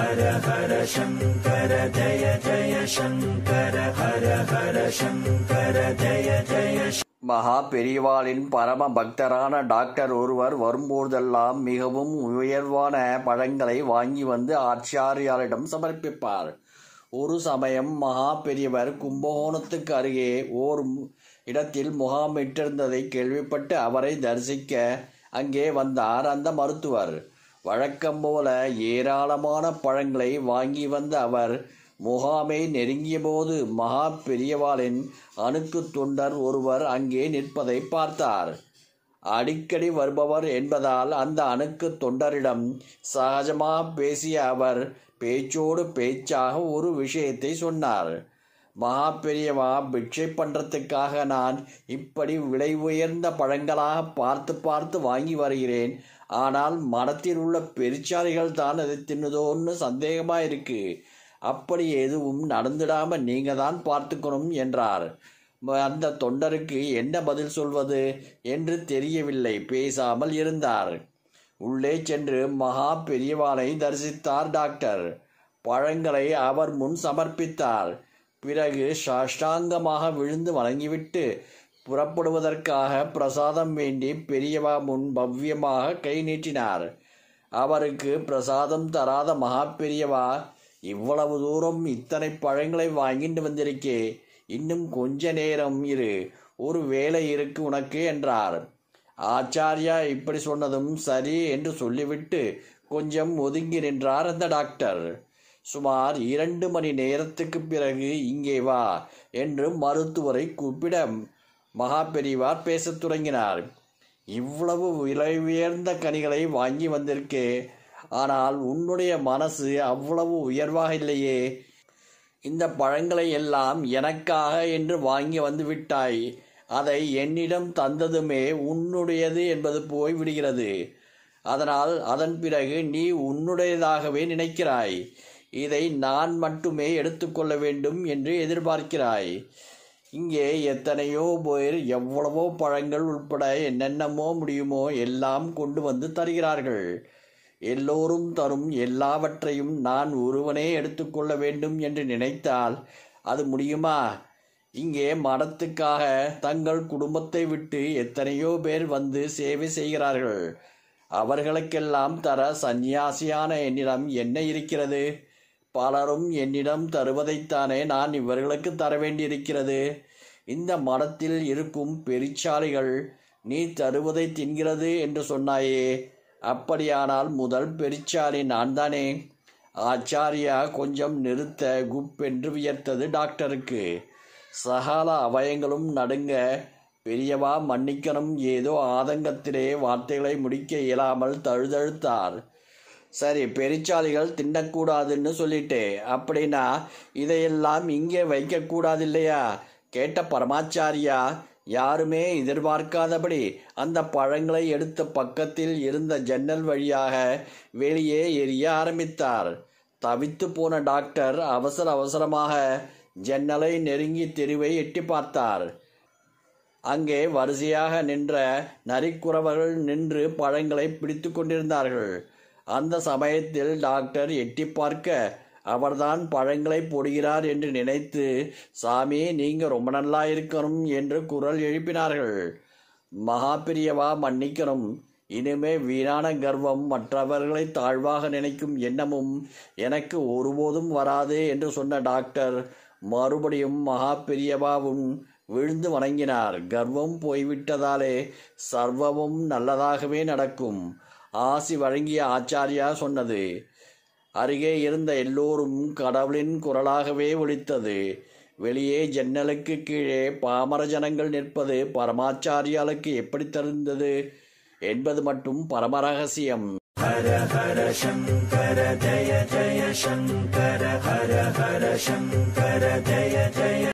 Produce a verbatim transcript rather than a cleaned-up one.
ஹர ஹர சங்கர ஜய ஜய சங்கர ஹர ஹர சங்கர ஜய ஜய. மகா பெரியவாளின் பரம பக்தரான டாக்டர் ஒருவர் வரும்போதெல்லாம் மிகவும் உயர்வான பழங்களை வாங்கி வந்து ஆச்சாரியாரிடம் சமர்ப்பிப்பார். ஒரு சமயம் மகா பெரியவர் கும்பகோணத்துக்கு அருகே ஓர் இடத்தில் முகாமிட்டிருந்ததை கேள்விப்பட்டு அவரை தரிசிக்க அங்கே வந்தார் அந்த மருத்துவர். வழக்கம் போல ஏராளமான பழங்களை வாங்கி வந்த அவர் முகாமை நெருங்கிய போது மகா பெரியவாளின் அணுக்கு தொண்டர் ஒருவர் அங்கே நிற்பதை பார்த்தார். அடிக்கடி வருபவர் என்பதால் அந்த அணுக்கு தொண்டரிடம் சகஜமாக பேசிய அவர் பேச்சோடு பேச்சாக ஒரு விஷயத்தை சொன்னார். மகா பெரியவா, பிட்சை பண்ணுறதுக்காக நான் இப்படி விலை உயர்ந்த பழங்களாக பார்த்து பார்த்து வாங்கி வருகிறேன். ஆனால் மரத்தில் உள்ள பெருச்சாளிகள் தான் அதை தின்னுதோன்னு சந்தேகமாக இருக்கு. அப்படி எதுவும் நடந்துடாம நீங்க தான் பார்த்துக்கணும் என்றார். அந்த தொண்டருக்கு என்ன பதில் சொல்வது என்று தெரியவில்லை. பேசாமல் இருந்தார். உள்ளே சென்று மகா பெரியவாளை தரிசித்தார் டாக்டர். பழங்களை அவர் முன் சமர்ப்பித்தார். பிறகு சாஷ்டாங்கமாக விழுந்து வணங்கிவிட்டு புறப்படுவதற்காக பிரசாதம் வேண்டி பெரியவா முன் பவ்யமாக கை நீட்டினார். அவருக்கு பிரசாதம் தராத மகா பெரியவா, இவ்வளவு தூரம் இத்தனை பழங்களை வாங்கிட்டு வந்திருக்கே, இன்னும் கொஞ்ச நேரம் இரு, ஒரு வேலை இருக்கு உனக்கு என்றார். ஆச்சாரியா இப்படி சொன்னதும் சரி என்று சொல்லிவிட்டு கொஞ்சம் ஒதுங்கி நின்றார் அந்த டாக்டர். சுமார் இரண்டு மணி நேரத்துக்கு பிறகு இங்கே வா என்று மருத்துவரை கூப்பிட மகா பெரியவார் பேசத் தொடங்கினார். இவ்வளவு விலை உயர்ந்த கனிகளை வாங்கி வந்திருக்கே, ஆனால் உன்னுடைய மனசு அவ்வளவு உயர்வாக இல்லையே. இந்த பழங்களை எல்லாம் எனக்காக என்று வாங்கி வந்து விட்டாய். அதை என்னிடம் தந்ததுமே உன்னுடையது என்பது போய் விடுகிறது. அதனால் அதன் பிறகு நீ உன்னுடையதாகவே நினைக்கிறாய். இதை நான் மட்டுமே எடுத்துக்கொள்ள வேண்டும் என்று எதிர்பார்க்கிறாய். இங்கே எத்தனையோ பேர் எவ்வளவோ பழங்கள் உட்பட என்னென்னமோ முடியுமோ எல்லாம் கொண்டு வந்து தருகிறார்கள். எல்லோரும் தரும் எல்லாவற்றையும் நான் ஒருவனே எடுத்துக்கொள்ள வேண்டும் என்று நினைத்தால் அது முடியுமா? இங்கே மடத்துக்காக தங்கள் குடும்பத்தை விட்டு எத்தனையோ பேர் வந்து சேவை செய்கிறார்கள். அவர்களுக்கெல்லாம் தர சந்நியாசியான என்னிடம் என்ன இருக்கிறது? பலரும் என்னிடம் தருவதைத்தானே நான் இவர்களுக்கு தர வேண்டியிருக்கிறது. இந்த மடத்தில் இருக்கும் பெருச்சாளிகள் நீ தருவதை தின்கிறது என்று சொன்னாயே, அப்படியானால் முதல் பெருச்சாளி நான் தானே. ஆச்சாரியா கொஞ்சம் நிறுத்த குப்பென்று வியர்த்தது டாக்டருக்கு. சகல அவயங்களும் நடுங்க. பெரியவா மன்னிக்கணும், ஏதோ ஆதங்கத்திலே வார்த்தைகளை முடிக்க இயலாமல் தழுதழுத்தார். சரி, பெருச்சாளிகள் தின்னக்கூடாதுன்னு சொல்லிட்டே, அப்படின்னா இதையெல்லாம் இங்கே வைக்கக்கூடாது இல்லையா? கேட்ட பரமாச்சாரியா யாருமே எதிர்பார்க்காதபடி அந்த பழங்களை எடுத்து பக்கத்தில் இருந்த ஜன்னல் வழியாக வெளியே எரிய ஆரம்பித்தார். தவித்து போன டாக்டர் அவசர அவசரமாக ஜன்னலை நெருங்கி தெருவை எட்டி பார்த்தார். அங்கே வரிசையாக நின்ற நரிக்குறவர்கள் நின்று பழங்களை பிடித்து கொண்டிருந்தார்கள். அந்த சமயத்தில் டாக்டர் எட்டி பார்க்க அவர்தான் பழங்களை போடுகிறார் என்று நினைத்து, சாமி நீங்க ரொம்ப நல்லா இருக்கணும் என்று குரல் எழுப்பினார்கள். மகா பெரியவா மன்னிக்கணும், இனிமே வீணான கர்வம், மற்றவர்களை தாழ்வாக நினைக்கும் எண்ணமும் எனக்கு ஒருபோதும் வராது என்று சொன்ன டாக்டர் மறுபடியும் மகா பெரியவாவும் விழுந்து வணங்கினார். கர்வம் போய்விட்டதாலே சர்வமும் நல்லதாகவே நடக்கும். ஆசி வழங்கிய ஆச்சாரியா சொன்னது அருகே இருந்த எல்லோரும் கடவுளின் குரலாகவே ஒலித்தது. வெளியே ஜன்னலுக்கு கீழே பாமர ஜனங்கள் நிற்பது பரமாச்சாரியாளுக்கு எப்படி தெரிந்தது என்பது மட்டும் பரமரகசியம். ஹர ஹர சங்கர ஜய ஜய சங்கர ஹர ஹர சங்கர ஜய ஜய